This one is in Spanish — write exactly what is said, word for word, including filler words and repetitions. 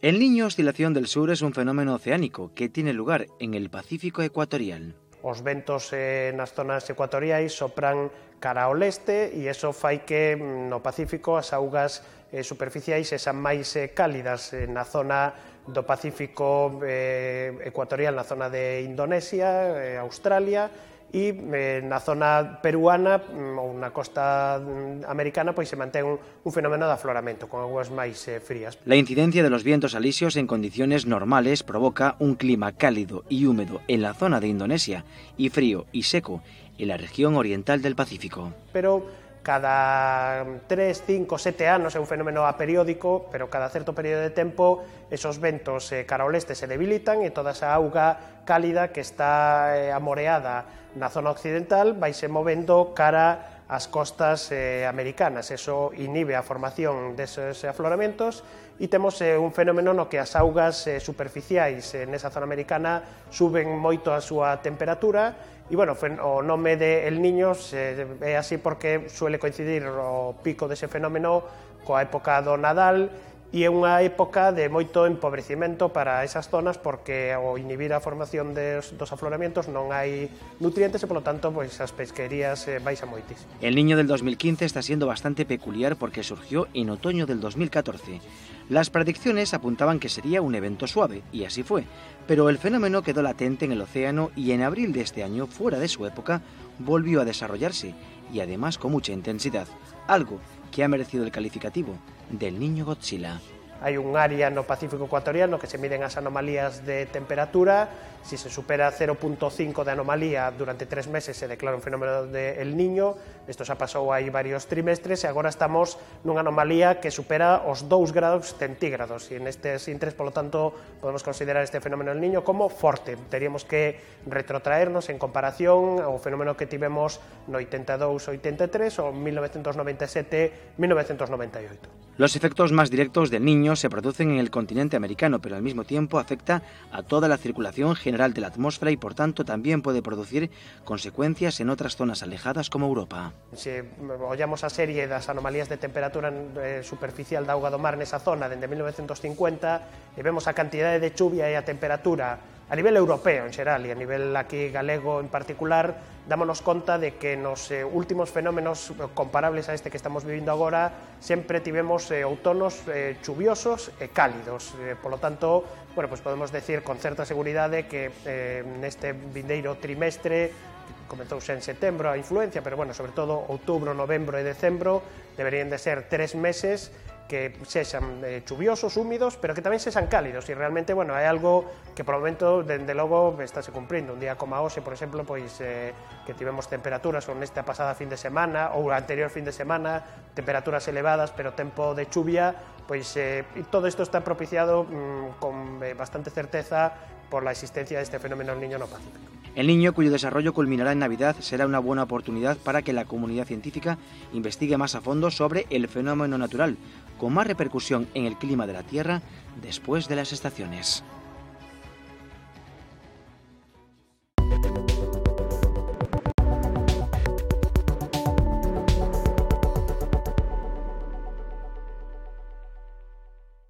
El Niño Oscilación del Sur es un fenómeno oceánico que tiene lugar en el Pacífico ecuatorial. Os ventos eh, nas zonas ecuatoriais sopran cara ao leste e iso fai que no Pacífico as augas eh, superficiais sexan máis eh, cálidas eh, na zona do Pacífico eh, ecuatorial, na zona de Indonesia, eh, Australia, e eh, na zona peruana ou na costa americana pois se mantén un, un fenómeno de afloramento con aguas máis eh, frías. La incidencia de los vientos alisios en condiciones normales provoca un clima cálido y húmedo en la zona de Indonesia y frío y seco en la región oriental del Pacífico. Pero cada tres, cinco, sete anos é un fenómeno aperiódico, pero cada certo período de tempo esos ventos eh, cara ao leste se debilitan e toda esa auga cálida que está eh, amoreada na zona occidental vaise movendo cara ás costas eh, americanas. Eso inhibe a formación deses afloramentos e temos eh, un fenómeno no que as augas eh, superficiais eh, nesa zona americana suben moito a súa temperatura e, bueno, o nome de El Niño eh, é así porque suele coincidir o pico dese fenómeno coa época do Nadal e é unha época de moito empobrecimento para esas zonas porque ao inhibir a formación dos, dos afloramientos non hai nutrientes e, polo tanto, pois, as pesquerías eh, baixan moitísimo. El Niño del dos mil quince está siendo bastante peculiar porque surgió en otoño del dos mil catorce. Las predicciones apuntaban que sería un evento suave, y así fue, pero el fenómeno quedó latente en el océano y en abril de este año, fuera de su época, volvió a desarrollarse, y además con mucha intensidad, algo que ha merecido el calificativo del Niño Godzilla. Hai un área no Pacífico ecuatorial no que se miden as anomalías de temperatura. Si se supera cero punto cinco de anomalía durante tres meses se declara un fenómeno de El Niño. Isto xa pasou aí varios trimestres e agora estamos nunha anomalía que supera os dous grados centígrados e nestes intres, polo tanto, podemos considerar este fenómeno El Niño como forte. Teríamos que retrotraernos en comparación ao fenómeno que tivemos no oitenta e dous oitenta e tres ou mil novecentos noventa e sete mil novecentos noventa e oito. Los efectos más directos del Niño se producen en el continente americano, pero al mismo tiempo afecta a toda la circulación general de la atmósfera y por tanto también puede producir consecuencias en otras zonas alejadas como Europa. Se ollamos a serie das anomalías de temperatura eh, superficial da auga do mar nesa zona dende mil novecentos cincuenta e vemos a cantidade de chuvia e a temperatura a nivel europeo en xeral e a nivel aquí galego en particular, dámonos conta de que nos eh, últimos fenómenos comparables a este que estamos vivindo agora sempre tivemos eh, outonos eh, chuviosos e cálidos. Eh, polo tanto, bueno, pues podemos decir con certa seguridade que eh, neste vindeiro trimestre comezou xa en setembro a influencia, pero, bueno, sobre todo outubro, novembro e decembro deberían de ser tres meses que sexan eh, chuviosos, húmidos, pero que tamén sexan cálidos, e realmente, bueno, é algo que por o momento, dende logo, estáse cumprindo. Un día como a hoxe, por exemplo, pois eh, que tivemos temperaturas, ou nesta pasada fin de semana, ou a anterior fin de semana, temperaturas elevadas, pero tempo de chuvia, pois eh, todo isto está propiciado mm, con eh, bastante certeza por la existencia de este fenómeno El Niño no Pacífico. El Niño, cuyo desarrollo culminará en Navidad, será una buena oportunidad para que la comunidad científica investigue más a fondo sobre el fenómeno natural, con más repercusión en el clima de la Tierra después de las estaciones.